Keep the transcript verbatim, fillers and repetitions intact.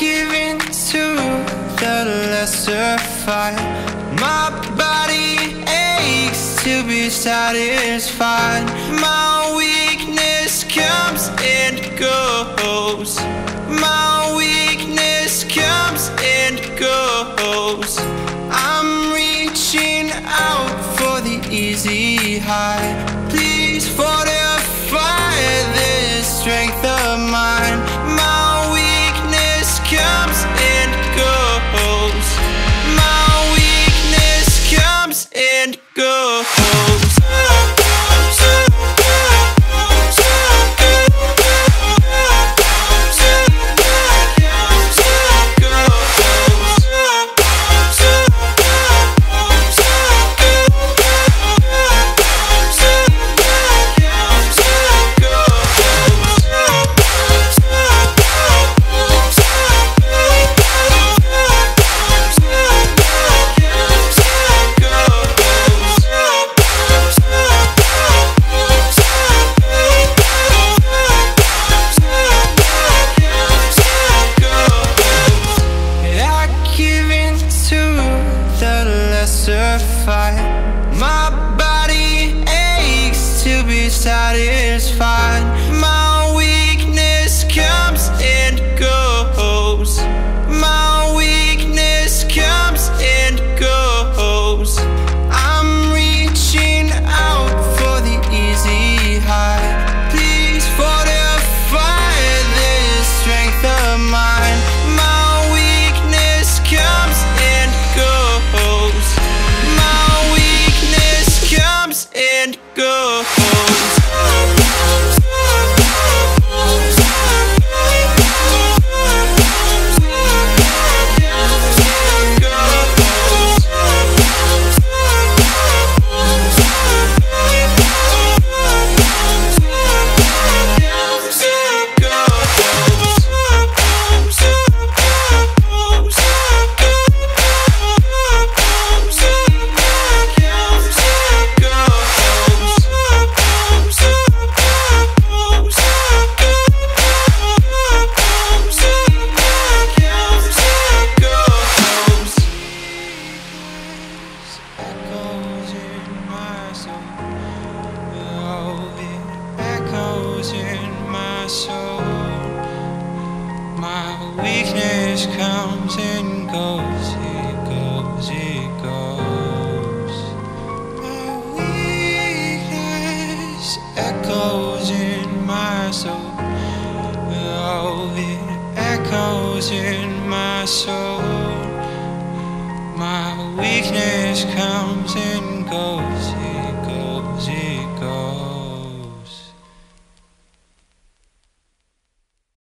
give in to the lesser fight. My body aches to be satisfied. My weakness comes and goes. My weakness comes and goes. I'm reaching out for the easy high. Please fortify this strength of mine. My weakness comes and goes. My weakness comes and goes. My body aches to be satisfied. My weakness comes and goes. My weakness comes and goes. I'm reaching out for the easy high. Please fortify this strength of mine. My weakness comes and goes. And go. Weakness comes and goes, it goes, it goes. My weakness echoes in my soul. Oh, it echoes in my soul. My weakness comes and goes, it goes, it goes.